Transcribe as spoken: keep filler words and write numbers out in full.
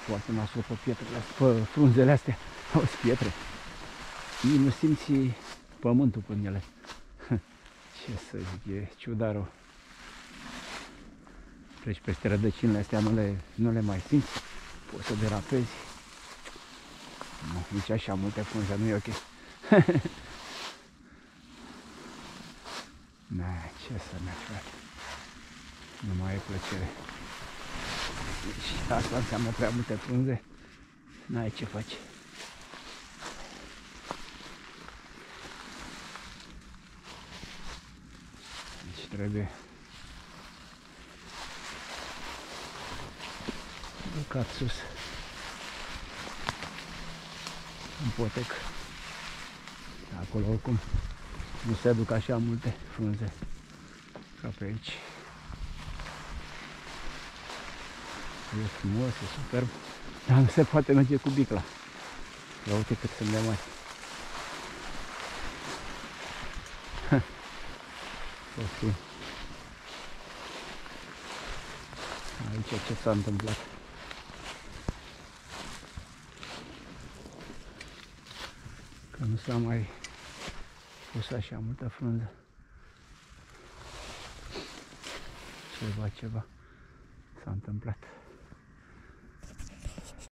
foarte nasol pe pietrele astea, pe frunzele astea. Auzi, pietre. Nici nu simți pământul până ele. Ce să zic, e ciudarul. Treci peste rădăcinile astea, nu le, nu le mai simți. Poți să derapezi. Nu, nici așa multe frunze, nu e ok. Na, ce să mergi, frate. Nu mai e plăcere. Deci asta înseamnă prea multe frunze. N-ai ce faci. Deci trebuie urcat sus în potec. Acolo oricum nu se aduc așa multe frunze ca pe aici. E frumos, e superb, dar nu se poate merge cu bicla. Ia uite cât sunt de mari. Ok. Aici ce s-a întâmplat? Că nu s-a mai pus așa multă frunză. Ceva, ceva s-a întâmplat.